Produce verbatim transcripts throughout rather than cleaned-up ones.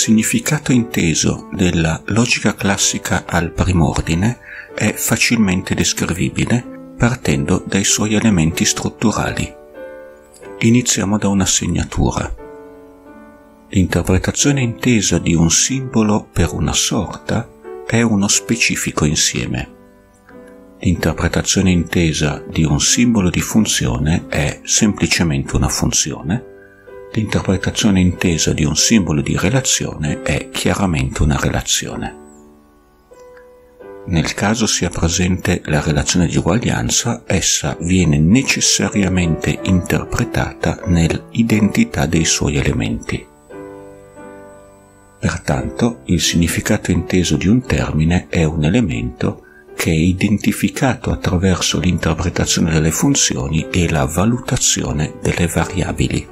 significato inteso della logica classica al primordine è facilmente descrivibile partendo dai suoi elementi strutturali. Iniziamo da una segnatura. L'interpretazione intesa di un simbolo per una sorta è uno specifico insieme. L'interpretazione intesa di un simbolo di funzione è semplicemente una funzione. L'interpretazione intesa di un simbolo di relazione è chiaramente una relazione. Nel caso sia presente la relazione di uguaglianza, essa viene necessariamente interpretata nell'identità dei suoi elementi. Pertanto, il significato inteso di un termine è un elemento che è identificato attraverso l'interpretazione delle funzioni e la valutazione delle variabili.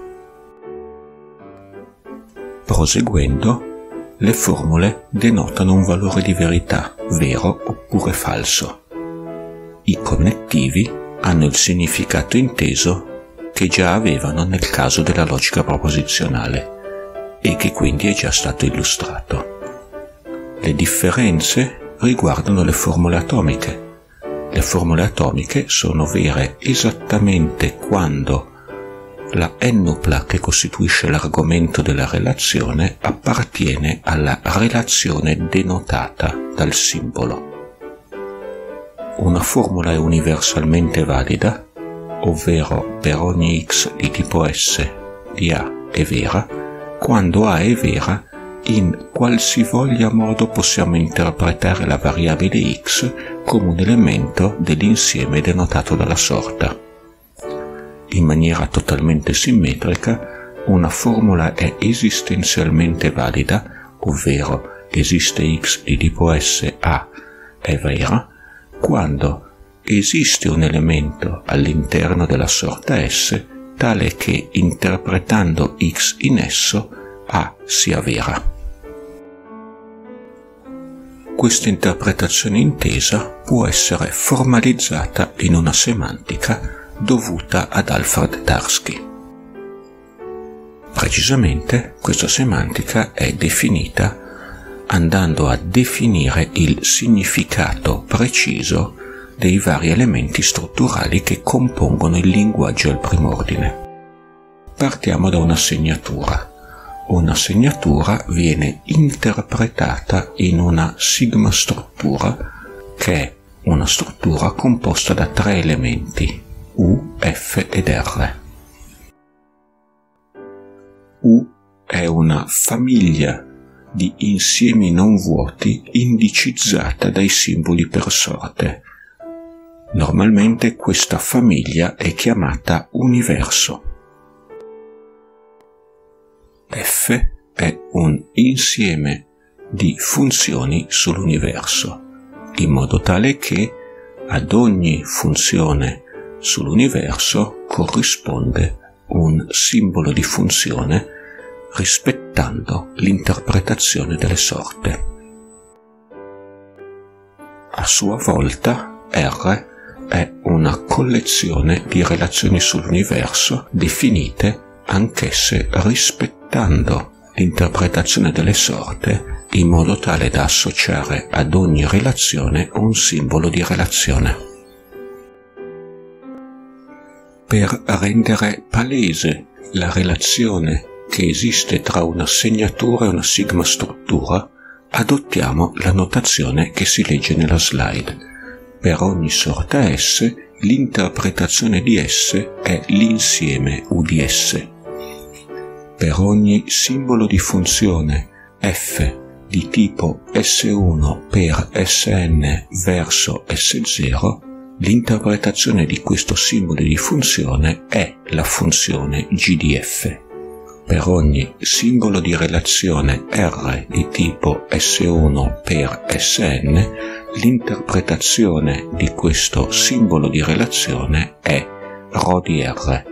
Proseguendo, le formule denotano un valore di verità, vero oppure falso. I connettivi hanno il significato inteso che già avevano nel caso della logica proposizionale e che quindi è già stato illustrato. Le differenze riguardano le formule atomiche. Le formule atomiche sono vere esattamente quando la n-upla che costituisce l'argomento della relazione appartiene alla relazione denotata dal simbolo. Una formula è universalmente valida, ovvero per ogni x di tipo S di A è vera, quando A è vera in qualsivoglia modo possiamo interpretare la variabile x come un elemento dell'insieme denotato dalla sorta. In maniera totalmente simmetrica, una formula è esistenzialmente valida, ovvero esiste x di tipo S A è vera, quando esiste un elemento all'interno della sorta S tale che interpretando x in esso A sia vera. Questa interpretazione intesa può essere formalizzata in una semantica dovuta ad Alfred Tarski. Precisamente, questa semantica è definita andando a definire il significato preciso dei vari elementi strutturali che compongono il linguaggio al primordine. Partiamo da una segnatura. Una segnatura viene interpretata in una sigma struttura, che è una struttura composta da tre elementi, U, F ed R. U è una famiglia di insiemi non vuoti indicizzata dai simboli per sorte. Normalmente questa famiglia è chiamata universo. F è un insieme di funzioni sull'universo, in modo tale che ad ogni funzione sull'universo corrisponde un simbolo di funzione rispettando l'interpretazione delle sorte. A sua volta R è una collezione di relazioni sull'universo definite anch'esse rispettando l'interpretazione delle sorte in modo tale da associare ad ogni relazione un simbolo di relazione. Per rendere palese la relazione che esiste tra una segnatura e una sigma struttura, adottiamo la notazione che si legge nella slide. Per ogni sorta S, l'interpretazione di S è l'insieme U di S. Per ogni simbolo di funzione f di tipo S uno per Sn verso S zero, l'interpretazione di questo simbolo di funzione è la funzione G di F. Per ogni simbolo di relazione R di tipo S uno per Sn, l'interpretazione di questo simbolo di relazione è ρ di R.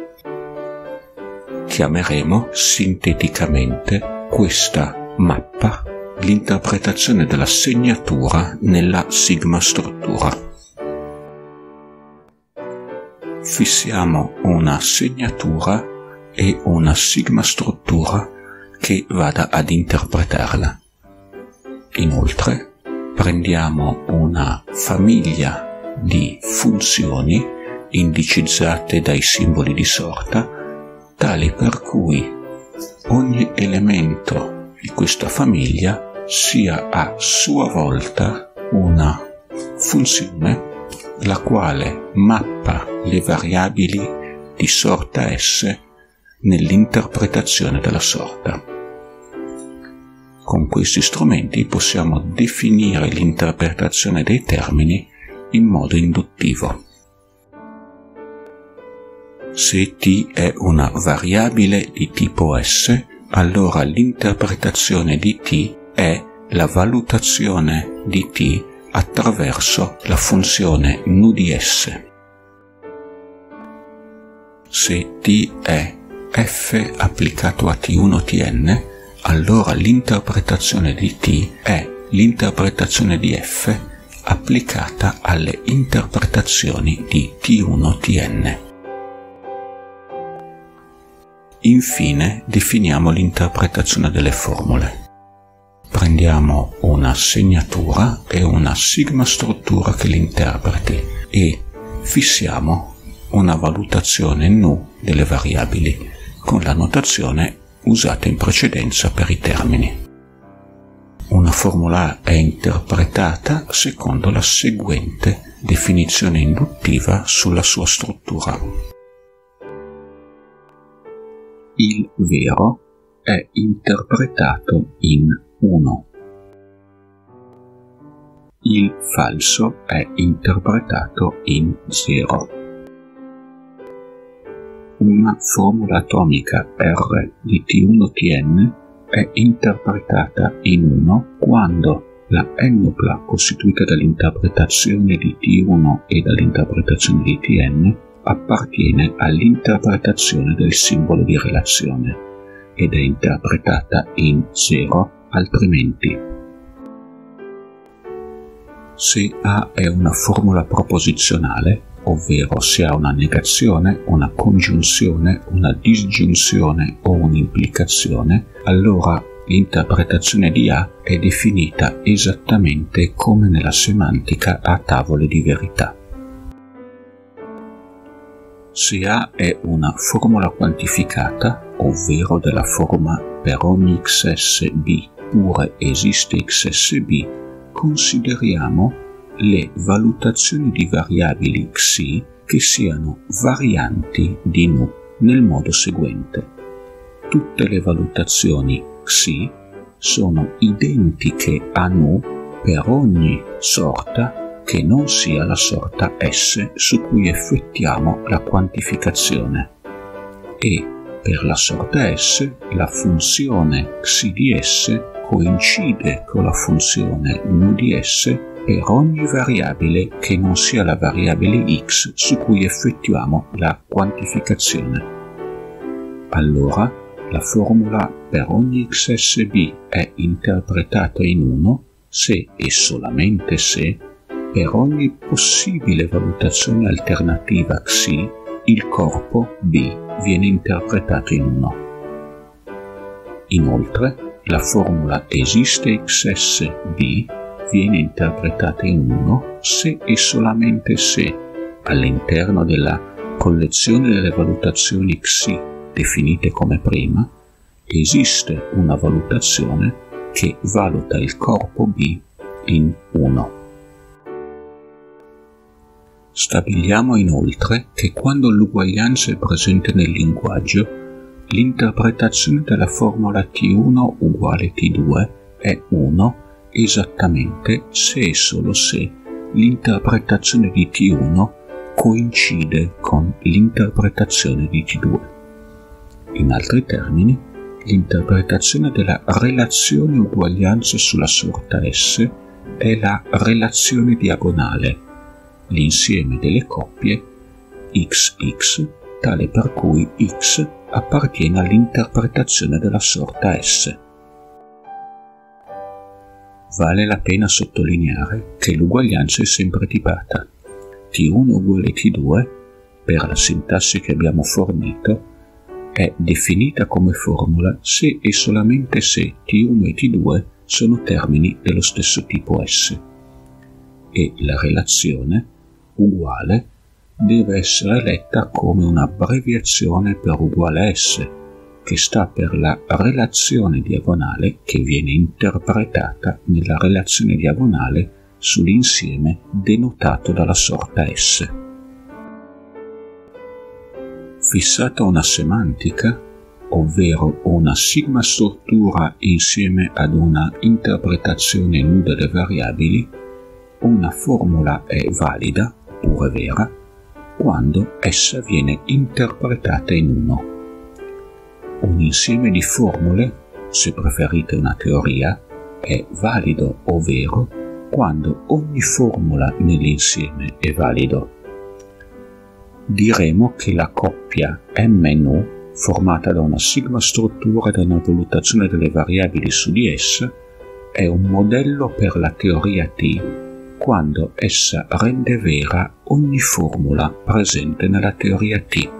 Chiameremo sinteticamente questa mappa l'interpretazione della segnatura nella sigma struttura. Fissiamo una segnatura e una sigma struttura che vada ad interpretarla. Inoltre, prendiamo una famiglia di funzioni indicizzate dai simboli di sorta, tali per cui ogni elemento di questa famiglia sia a sua volta una funzione la quale mappa le variabili di sorta S nell'interpretazione della sorta. Con questi strumenti possiamo definire l'interpretazione dei termini in modo induttivo. Se t è una variabile di tipo S, allora l'interpretazione di t è la valutazione di t attraverso la funzione nu di S. Se t è f applicato a t uno t n, allora l'interpretazione di t è l'interpretazione di f applicata alle interpretazioni di t uno t n. Infine definiamo l'interpretazione delle formule. Prendiamo una segnatura e una sigma struttura che l'interpreti e fissiamo una valutazione nu delle variabili con la notazione usata in precedenza per i termini. Una formula è interpretata secondo la seguente definizione induttiva sulla sua struttura. Il vero è interpretato in uno. Il falso è interpretato in zero. Una formula atomica R di t uno t n è interpretata in uno quando la n-pla costituita dall'interpretazione di t uno e dall'interpretazione di t n appartiene all'interpretazione del simbolo di relazione ed è interpretata in zero altrimenti. Se A è una formula proposizionale, ovvero se ha una negazione, una congiunzione, una disgiunzione o un'implicazione, allora l'interpretazione di A è definita esattamente come nella semantica a tavole di verità. Se A è una formula quantificata, ovvero della forma per ogni xs b pure esiste xs b, consideriamo le valutazioni di variabili xi che siano varianti di nu nel modo seguente. Tutte le valutazioni xi sono identiche a nu per ogni sorta che non sia la sorta S su cui effettuiamo la quantificazione e per la sorta S la funzione xi di S coincide con la funzione nu di S per ogni variabile che non sia la variabile x su cui effettuiamo la quantificazione. Allora, la formula per ogni xsb è interpretata in uno se e solamente se per ogni possibile valutazione alternativa xi il corpo b viene interpretato in uno. Inoltre, la formula esiste xsb viene interpretata in uno se e solamente se all'interno della collezione delle valutazioni xi definite come prima esiste una valutazione che valuta il corpo B in uno. Stabiliamo inoltre che quando l'uguaglianza è presente nel linguaggio, l'interpretazione della formula T uno uguale T due è uno esattamente se e solo se l'interpretazione di T uno coincide con l'interpretazione di T due. In altri termini, l'interpretazione della relazione uguaglianza sulla sorta S è la relazione diagonale, l'insieme delle coppie X X, tale per cui X appartiene all'interpretazione della sorta S. Vale la pena sottolineare che l'uguaglianza è sempre tipata. T uno uguale T due, per la sintassi che abbiamo fornito, è definita come formula se e solamente se T uno e T due sono termini dello stesso tipo S, e la relazione uguale deve essere letta come un'abbreviazione per uguale S, che sta per la relazione diagonale che viene interpretata nella relazione diagonale sull'insieme denotato dalla sorta S. Fissata una semantica, ovvero una sigma struttura insieme ad una interpretazione nu delle variabili, una formula è valida, oppure vera, quando essa viene interpretata in uno. Un insieme di formule, se preferite una teoria, è valido o vero quando ogni formula nell'insieme è valido. Diremo che la coppia M nu, formata da una sigma struttura e da una valutazione delle variabili su di essa, è un modello per la teoria T quando essa rende vera ogni formula presente nella teoria T.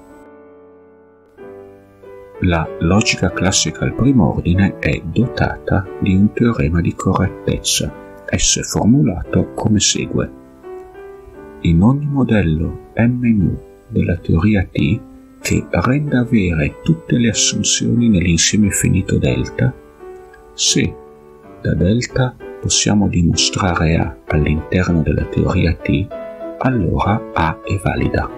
La logica classica al primo ordine è dotata di un teorema di correttezza, esso è formulato come segue. In ogni modello M nu della teoria T che renda vere tutte le assunzioni nell'insieme finito delta, se da delta possiamo dimostrare A all'interno della teoria T, allora A è valida.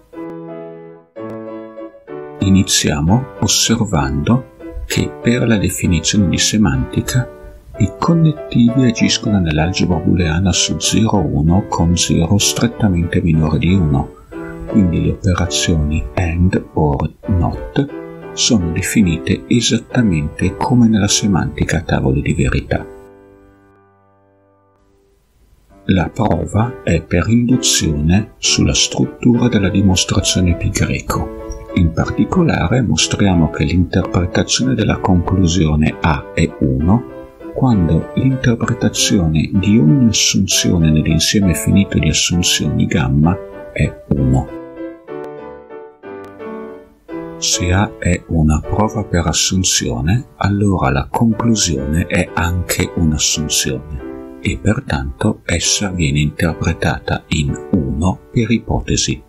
Iniziamo osservando che per la definizione di semantica i connettivi agiscono nell'algebra booleana su zero uno con zero strettamente minore di uno, quindi le operazioni AND, OR, NOT sono definite esattamente come nella semantica a tavole di verità. La prova è per induzione sulla struttura della dimostrazione pi greco. In particolare mostriamo che l'interpretazione della conclusione A è uno quando l'interpretazione di ogni assunzione nell'insieme finito di assunzioni gamma è uno. Se A è una prova per assunzione, allora la conclusione è anche un'assunzione e pertanto essa viene interpretata in uno per ipotesi.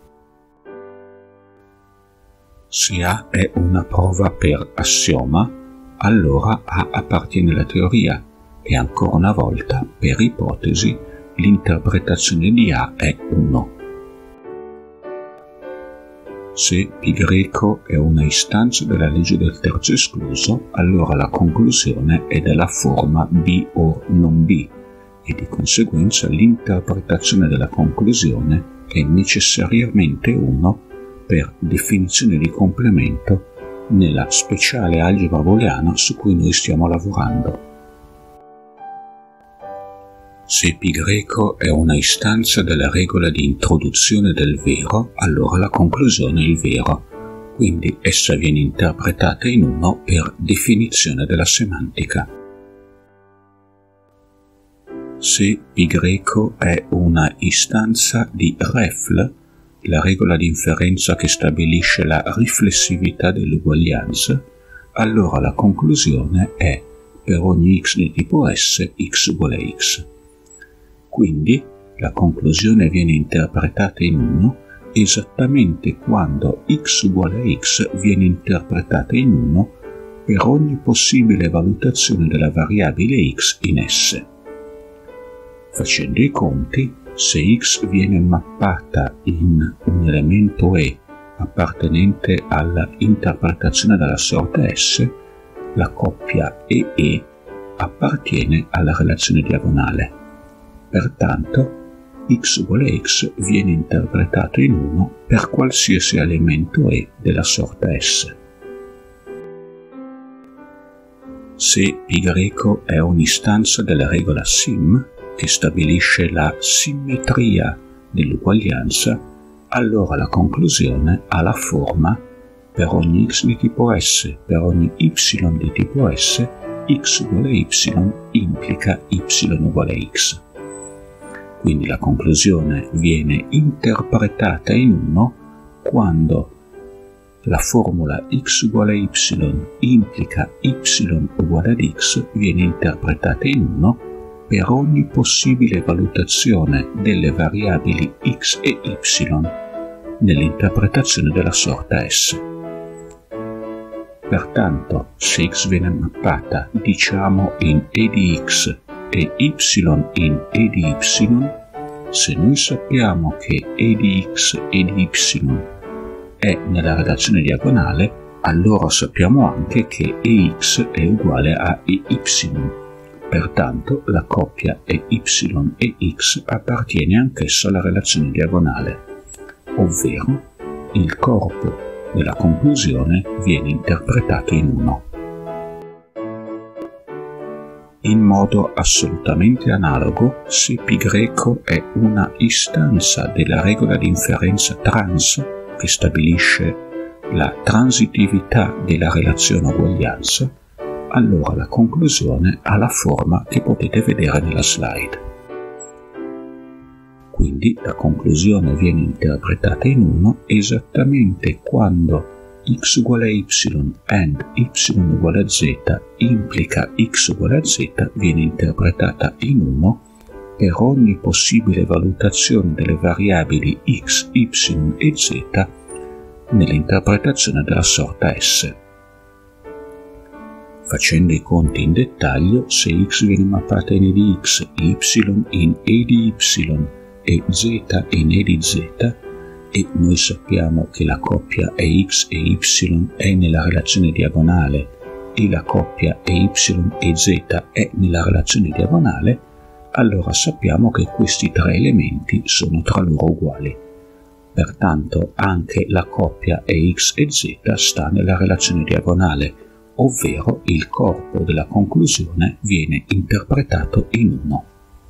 Se A è una prova per assioma, allora A appartiene alla teoria e ancora una volta, per ipotesi, l'interpretazione di A è uno. Se pi greco è una istanza della legge del terzo escluso, allora la conclusione è della forma B o non B e di conseguenza l'interpretazione della conclusione è necessariamente uno per definizione di complemento nella speciale algebra booleana su cui noi stiamo lavorando. Se pi greco è una istanza della regola di introduzione del vero, allora la conclusione è il vero, quindi essa viene interpretata in uno per definizione della semantica. Se pi greco è una istanza di refl, la regola di inferenza che stabilisce la riflessività dell'uguaglianza, allora la conclusione è per ogni x di tipo S, x uguale x. Quindi la conclusione viene interpretata in uno esattamente quando x uguale x viene interpretata in uno per ogni possibile valutazione della variabile x in S. Facendo i conti, se x viene mappata in un elemento E appartenente alla interpretazione della sorta S, la coppia E E appartiene alla relazione diagonale. Pertanto, x uguale x viene interpretato in uno per qualsiasi elemento E della sorta S. Se pi greco è un'istanza della regola sim, che stabilisce la simmetria dell'uguaglianza, allora la conclusione ha la forma per ogni x di tipo S, per ogni y di tipo S, x uguale y implica y uguale x. Quindi la conclusione viene interpretata in uno quando la formula x uguale a y implica y uguale ad x viene interpretata in uno per ogni possibile valutazione delle variabili x e y nell'interpretazione della sorta S. Pertanto, se x viene mappata, diciamo, in e di x e y in e di y, se noi sappiamo che e di x e di y è nella relazione diagonale, allora sappiamo anche che e x è uguale a e y. Pertanto la coppia e y e x appartiene anch'essa alla relazione diagonale, ovvero il corpo della conclusione viene interpretato in uno. In modo assolutamente analogo, se π greco è una istanza della regola di inferenza trans che stabilisce la transitività della relazione uguaglianza, allora la conclusione ha la forma che potete vedere nella slide. Quindi la conclusione viene interpretata in uno esattamente quando x uguale a y and y uguale a z implica x uguale a z viene interpretata in uno per ogni possibile valutazione delle variabili x, y e z nell'interpretazione della sorta S. Facendo i conti in dettaglio, se x viene mappata in e di x, y in e di y e z in e di z, e noi sappiamo che la coppia e x e y è nella relazione diagonale e la coppia e y e z è nella relazione diagonale, allora sappiamo che questi tre elementi sono tra loro uguali. Pertanto anche la coppia e x e z sta nella relazione diagonale, ovvero il corpo della conclusione viene interpretato in uno.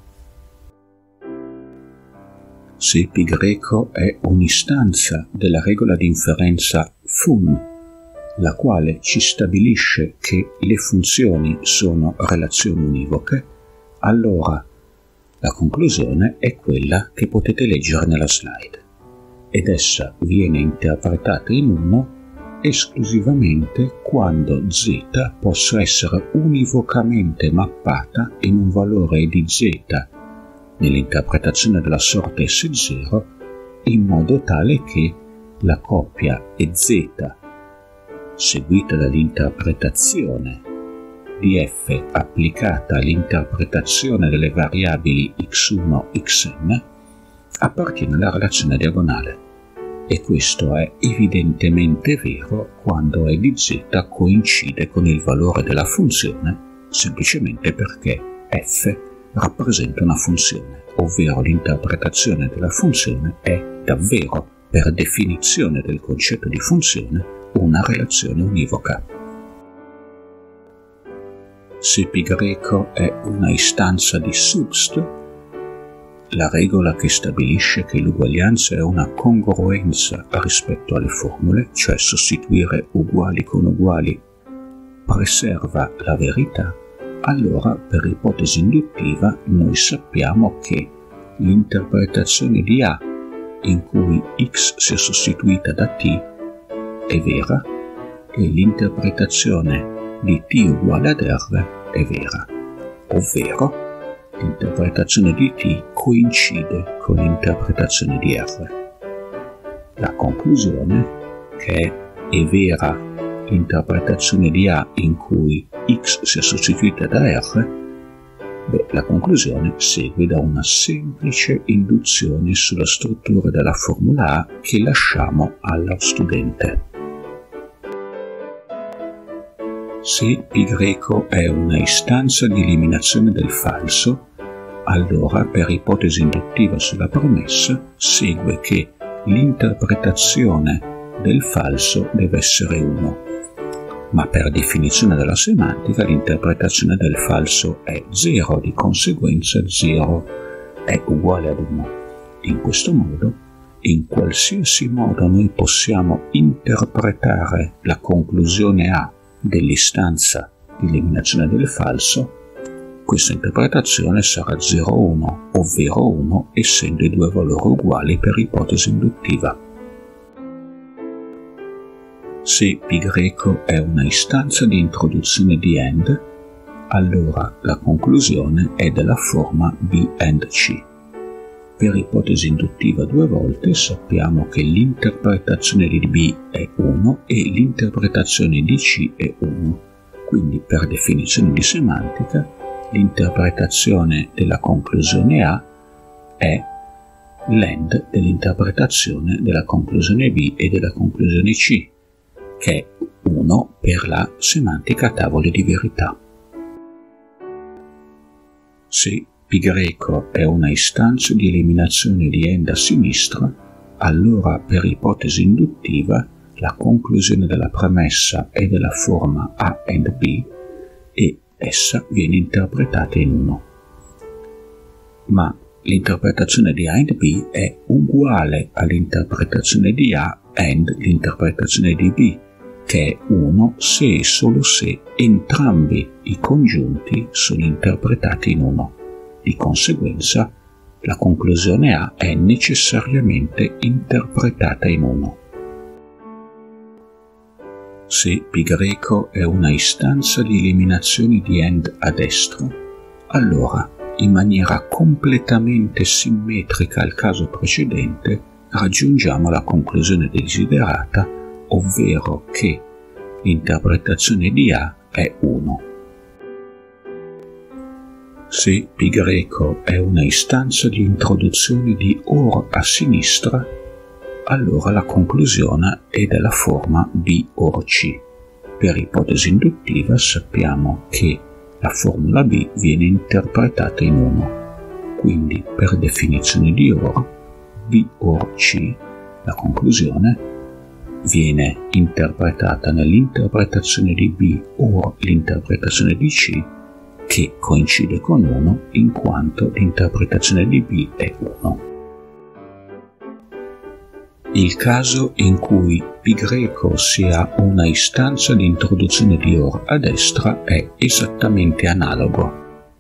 Se π greco è un'istanza della regola di inferenza fun, la quale ci stabilisce che le funzioni sono relazioni univoche, allora la conclusione è quella che potete leggere nella slide, ed essa viene interpretata in uno esclusivamente quando z possa essere univocamente mappata in un valore di z nell'interpretazione della sorta S zero, in modo tale che la coppia e z seguita dall'interpretazione di f applicata all'interpretazione delle variabili x uno xn appartiene alla relazione diagonale, e questo è evidentemente vero quando e di z coincide con il valore della funzione semplicemente perché f rappresenta una funzione, ovvero l'interpretazione della funzione è davvero, per definizione del concetto di funzione, una relazione univoca. Se π greco è una istanza di subst, la regola che stabilisce che l'uguaglianza è una congruenza rispetto alle formule, cioè sostituire uguali con uguali, preserva la verità, allora per ipotesi induttiva noi sappiamo che l'interpretazione di A in cui x sia sostituita da t è vera e l'interpretazione di t uguale ad R è vera, ovvero l'interpretazione di t coincide con l'interpretazione di R. La conclusione, che è vera l'interpretazione di A in cui x sia sostituita da R, beh, la conclusione segue da una semplice induzione sulla struttura della formula A che lasciamo allo studente. Se π greco è una istanza di eliminazione del falso, allora per ipotesi induttiva sulla promessa segue che l'interpretazione del falso deve essere uno. Ma per definizione della semantica l'interpretazione del falso è zero, di conseguenza zero è uguale ad uno. In questo modo, in qualsiasi modo noi possiamo interpretare la conclusione A dell'istanza di eliminazione del falso, questa interpretazione sarà zero uno, ovvero uno, essendo i due valori uguali per ipotesi induttiva. Se π greco è una istanza di introduzione di AND, allora la conclusione è della forma B AND C. Per ipotesi induttiva due volte sappiamo che l'interpretazione di B è uno e l'interpretazione di C è uno. Quindi per definizione di semantica l'interpretazione della conclusione A è l'AND dell'interpretazione della conclusione B e della conclusione C, che è uno per la semantica tavole di verità. Se π greco è una istanza di eliminazione di AND a sinistra, allora per ipotesi induttiva la conclusione della premessa è della forma A AND B e essa viene interpretata in uno. Ma l'interpretazione di A AND B è uguale all'interpretazione di A AND l'interpretazione di B, che è uno se e solo se entrambi i congiunti sono interpretati in uno. Di conseguenza, la conclusione A è necessariamente interpretata in uno. Se π greco è una istanza di eliminazione di AND a destra, allora, in maniera completamente simmetrica al caso precedente, raggiungiamo la conclusione desiderata, ovvero che l'interpretazione di A è uno. Se π greco è una istanza di introduzione di OR a sinistra, allora la conclusione è della forma B OR C. Per ipotesi induttiva sappiamo che la formula B viene interpretata in uno. Quindi per definizione di OR, B OR C, la conclusione, viene interpretata nell'interpretazione di B OR l'interpretazione di C, che coincide con uno in quanto l'interpretazione di B è uno. Il caso in cui π greco sia una istanza di introduzione di OR a destra è esattamente analogo.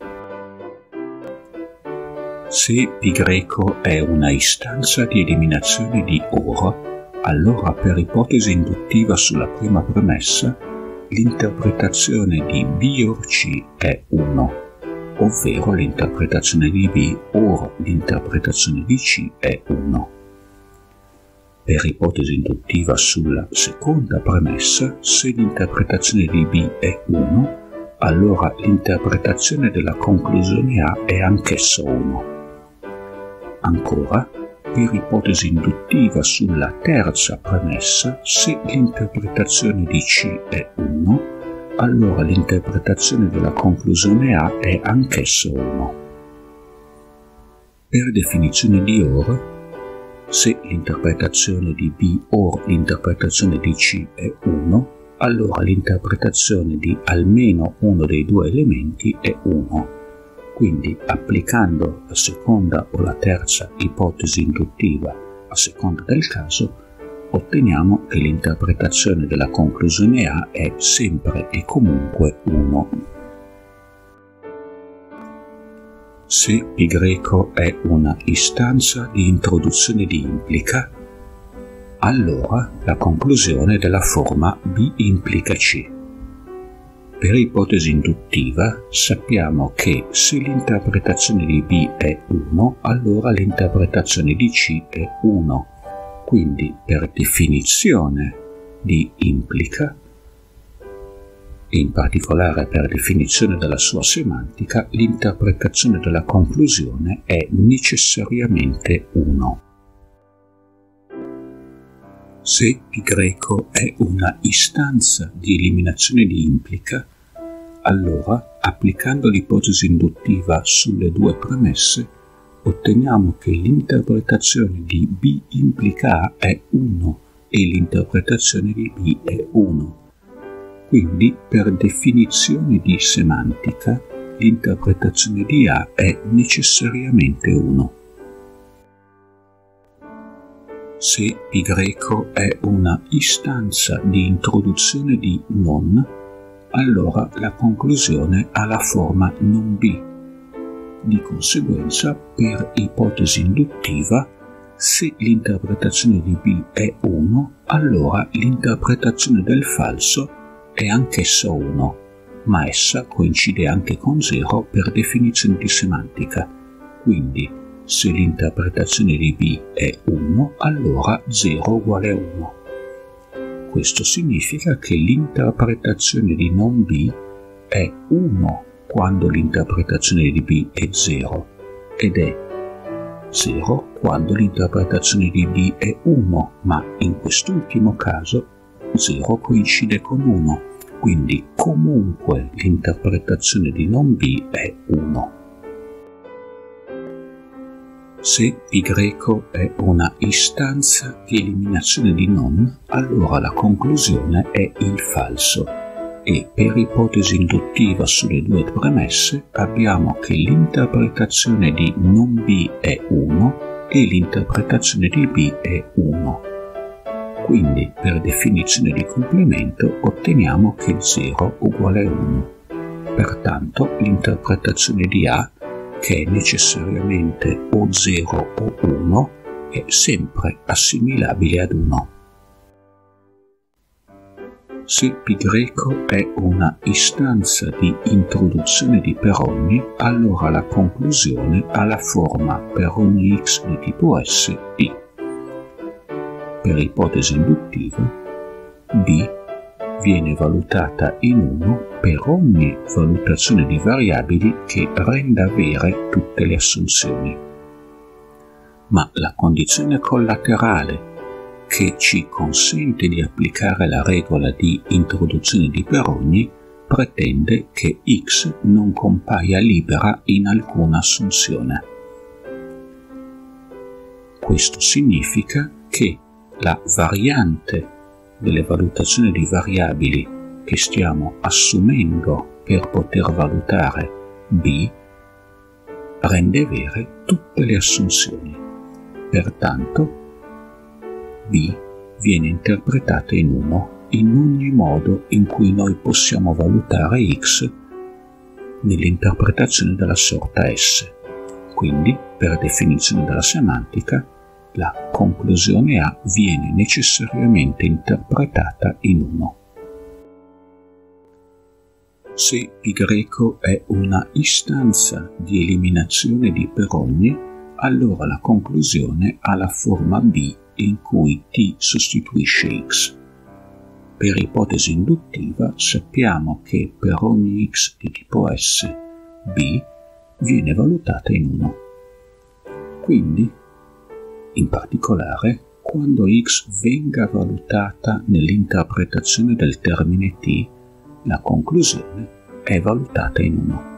Se π greco è una istanza di eliminazione di OR, allora per ipotesi induttiva sulla prima premessa, l'interpretazione di B OR C è uno, ovvero l'interpretazione di B OR l'interpretazione di C è uno. Per ipotesi induttiva sulla seconda premessa, se l'interpretazione di B è uno, allora l'interpretazione della conclusione A è anch'essa uno. Ancora, per ipotesi induttiva sulla terza premessa, se l'interpretazione di C è uno, allora l'interpretazione della conclusione A è anch'essa uno. Per definizione di OR, se l'interpretazione di B OR l'interpretazione di C è uno, allora l'interpretazione di almeno uno dei due elementi è uno. Quindi, applicando la seconda o la terza ipotesi induttiva a seconda del caso, otteniamo che l'interpretazione della conclusione A è sempre e comunque uno. Se π greco è una istanza di introduzione di implica, allora la conclusione è della forma B implica C. Per ipotesi induttiva sappiamo che se l'interpretazione di B è uno, allora l'interpretazione di C è uno. Quindi per definizione di implica, in particolare per definizione della sua semantica, l'interpretazione della conclusione è necessariamente uno. Se π greco è una istanza di eliminazione di implica, allora, applicando l'ipotesi induttiva sulle due premesse, otteniamo che l'interpretazione di B implica A è uno e l'interpretazione di B è uno. Quindi, per definizione di semantica, l'interpretazione di A è necessariamente uno. Se π greco è una istanza di introduzione di non, allora la conclusione ha la forma non B. Di conseguenza, per ipotesi induttiva, Se l'interpretazione di B è uno, allora l'interpretazione del falso è anch'essa uno, ma essa coincide anche con zero per definizione di semantica. Quindi, se l'interpretazione di B è uno, allora zero uguale a uno. Questo significa che l'interpretazione di non B è uno quando l'interpretazione di B è zero ed è zero quando l'interpretazione di B è uno, ma in quest'ultimo caso zero coincide con uno, quindi comunque l'interpretazione di non B è uno. Se π è una istanza di eliminazione di non, allora la conclusione è il falso e per ipotesi induttiva sulle due premesse abbiamo che l'interpretazione di non B è uno e l'interpretazione di B è uno. Quindi per definizione di complemento otteniamo che zero uguale a uno. Pertanto l'interpretazione di A, che è necessariamente o zero o uno, è sempre assimilabile ad uno. Se π è una istanza di introduzione di per ogni, allora la conclusione ha la forma per ogni x di tipo S B. Per ipotesi induttiva, B viene valutata in uno per ogni valutazione di variabili che renda vere tutte le assunzioni. Ma la condizione collaterale che ci consente di applicare la regola di introduzione di per ogni pretende che x non compaia libera in alcuna assunzione. Questo significa che la variante delle valutazioni di variabili che stiamo assumendo per poter valutare B rende vere tutte le assunzioni. Pertanto B viene interpretata in uno in ogni modo in cui noi possiamo valutare x nell'interpretazione della sorta S. Quindi, per definizione della semantica, la conclusione A viene necessariamente interpretata in uno. Se π è una istanza di eliminazione di per ogni, allora la conclusione ha la forma B in cui t sostituisce x. Per ipotesi induttiva sappiamo che per ogni x di tipo S, B viene valutata in uno. Quindi, in particolare, quando x venga valutata nell'interpretazione del termine t, la conclusione è valutata in uno.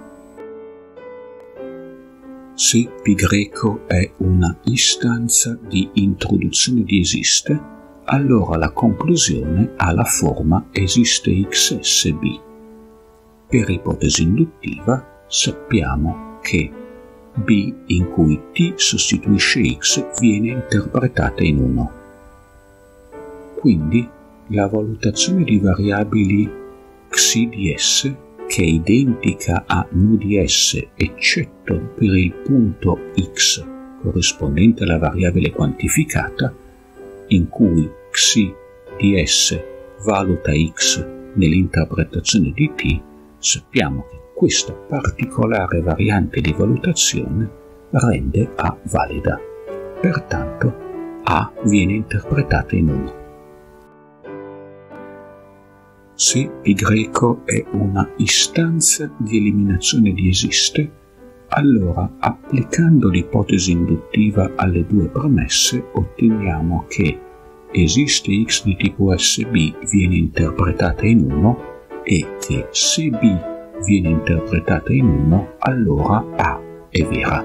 Se π è una istanza di introduzione di esiste, allora la conclusione ha la forma esiste x S B. Per ipotesi induttiva sappiamo che B in cui t sostituisce x viene interpretata in uno. Quindi la valutazione di variabili xi di S, che è identica a nu di S eccetto per il punto x corrispondente alla variabile quantificata, in cui xi di S valuta x nell'interpretazione di t, sappiamo che questa particolare variante di valutazione rende A valida. Pertanto A viene interpretata in uno. Se π è una istanza di eliminazione di esiste, allora applicando l'ipotesi induttiva alle due premesse otteniamo che esiste x di tipo S B viene interpretata in uno e che se B viene interpretata in uno, allora A è vera.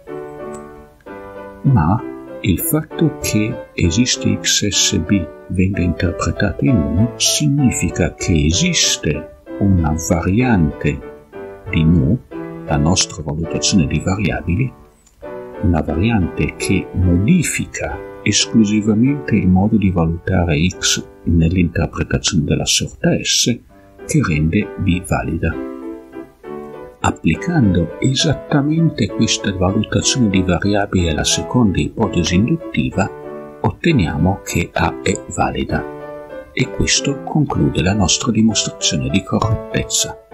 Ma il fatto che esiste x S B venga interpretata in uno significa che esiste una variante di nu, la nostra valutazione di variabili, una variante che modifica esclusivamente il modo di valutare x nell'interpretazione della sorta S, che rende B valida. Applicando esattamente questa valutazione di variabili alla seconda ipotesi induttiva, otteniamo che A è valida. E questo conclude la nostra dimostrazione di correttezza.